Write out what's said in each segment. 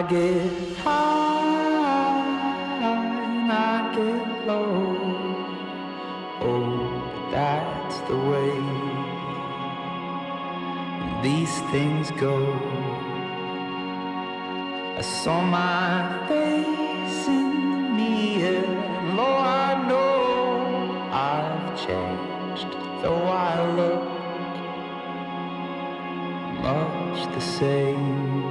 get high and I get low. Oh, that's the way these things go. I saw my face in the mirror, and Lord, I know I've changed, though I look much the same.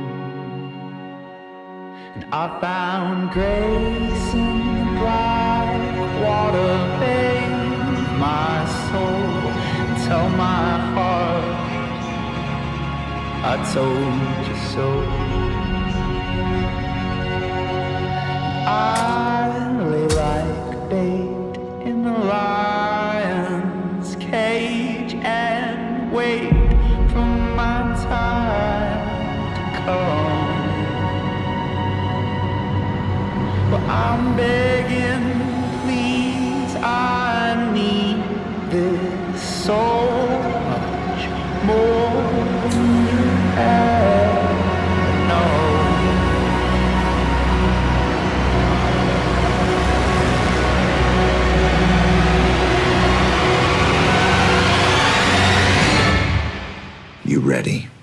And I found grace in the black water, bathe my soul and tell my heart I told you so. I lay like bait in the lion's cage and wait for my time to come. But I'm begging, please, I need this so much more than you ever know. You ready?